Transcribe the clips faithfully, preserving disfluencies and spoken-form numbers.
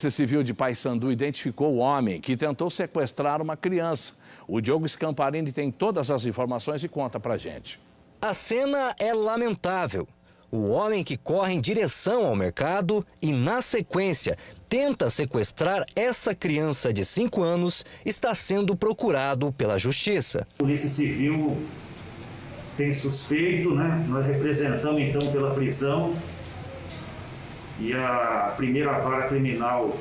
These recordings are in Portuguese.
A Polícia Civil de Paysandu identificou o homem que tentou sequestrar uma criança. O Diogo Scamparini tem todas as informações e conta pra gente. A cena é lamentável. O homem que corre em direção ao mercado e, na sequência, tenta sequestrar essa criança de cinco anos está sendo procurado pela Justiça. A Polícia Civil tem suspeito, né? Nós representamos então pela prisão. E a primeira vara criminal,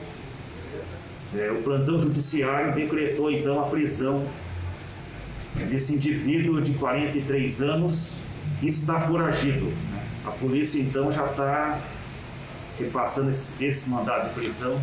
é, o plantão judiciário decretou então a prisão desse indivíduo de quarenta e três anos que está foragido, né? A polícia então já está repassando esse, esse mandado de prisão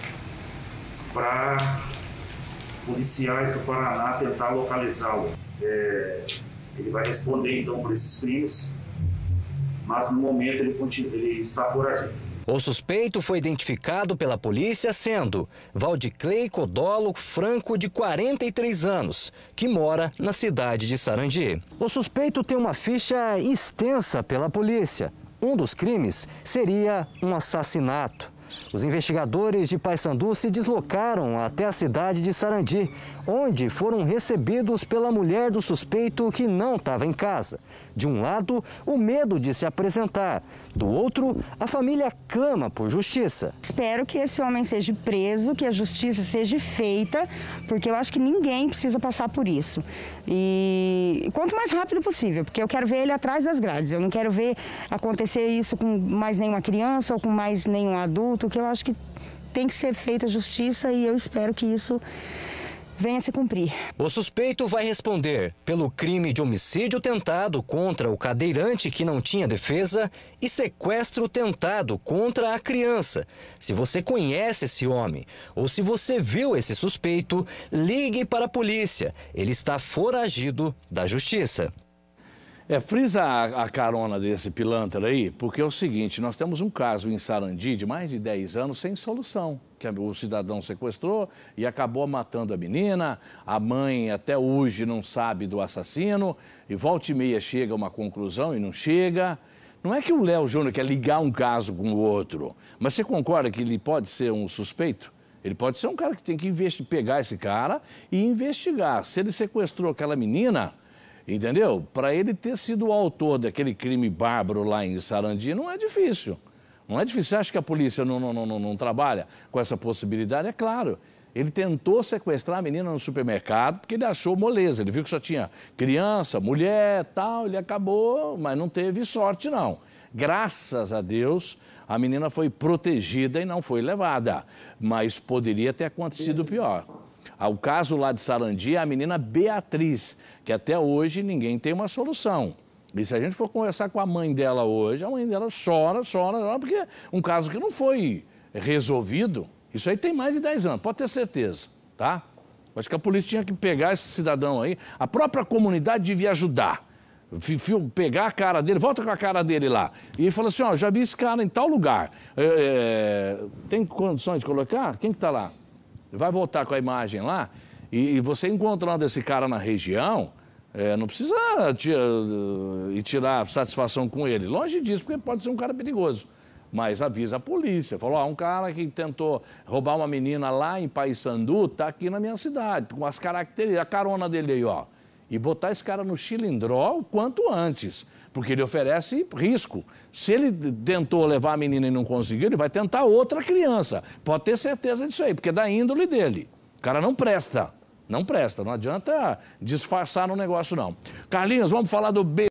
para policiais do Paraná tentar localizá-lo. É, ele vai responder então por esses crimes, mas no momento ele, continua, ele está foragido. O suspeito foi identificado pela polícia sendo Valdiclei Codolo Franco, de quarenta e três anos, que mora na cidade de Sarandi. O suspeito tem uma ficha extensa pela polícia. Um dos crimes seria um assassinato. Os investigadores de Paysandu se deslocaram até a cidade de Sarandi, onde foram recebidos pela mulher do suspeito que não estava em casa. De um lado, o medo de se apresentar. Do outro, a família clama por justiça. Espero que esse homem seja preso, que a justiça seja feita, porque eu acho que ninguém precisa passar por isso. E quanto mais rápido possível, porque eu quero ver ele atrás das grades. Eu não quero ver acontecer isso com mais nenhuma criança ou com mais nenhum adulto, que eu acho que tem que ser feita justiça e eu espero que isso venha se cumprir. O suspeito vai responder pelo crime de homicídio tentado contra o cadeirante que não tinha defesa e sequestro tentado contra a criança. Se você conhece esse homem ou se você viu esse suspeito, ligue para a polícia. Ele está foragido da justiça. É, frisa a, a carona desse pilantra aí, porque é o seguinte, nós temos um caso em Sarandi de mais de dez anos sem solução, que o cidadão sequestrou e acabou matando a menina, a mãe até hoje não sabe do assassino, e volta e meia chega a uma conclusão e não chega. Não é que o Léo Júnior quer ligar um caso com o outro, mas você concorda que ele pode ser um suspeito? Ele pode ser um cara que tem que investir, pegar esse cara e investigar. Se ele sequestrou aquela menina, entendeu? Para ele ter sido o autor daquele crime bárbaro lá em Sarandi, não é difícil. Não é difícil. Você acha que a polícia não, não, não, não trabalha com essa possibilidade? É claro. Ele tentou sequestrar a menina no supermercado porque ele achou moleza. Ele viu que só tinha criança, mulher, tal. Ele acabou, mas não teve sorte, não. Graças a Deus, a menina foi protegida e não foi levada. Mas poderia ter acontecido pior. O caso lá de Sarandi é a menina Beatriz, que até hoje ninguém tem uma solução. E se a gente for conversar com a mãe dela hoje, a mãe dela chora, chora, chora, porque é um caso que não foi resolvido. Isso aí tem mais de dez anos, pode ter certeza, tá? Acho que a polícia tinha que pegar esse cidadão aí, a própria comunidade devia ajudar. Pegar a cara dele, volta com a cara dele lá. E fala assim, ó, já vi esse cara em tal lugar. É, é, tem condições de colocar? Quem que tá lá? Vai voltar com a imagem lá e, e você encontrando esse cara na região, é, não precisa tira, ir tirar satisfação com ele. Longe disso, porque pode ser um cara perigoso. Mas avisa a polícia. Falou, ó, um cara que tentou roubar uma menina lá em Paysandu tá aqui na minha cidade, com as características, a carona dele aí, ó. E botar esse cara no chilindró o quanto antes, porque ele oferece risco. Se ele tentou levar a menina e não conseguiu, ele vai tentar outra criança. Pode ter certeza disso aí, porque é da índole dele. O cara não presta, não presta, não adianta disfarçar no negócio, não. Carlinhos, vamos falar do B.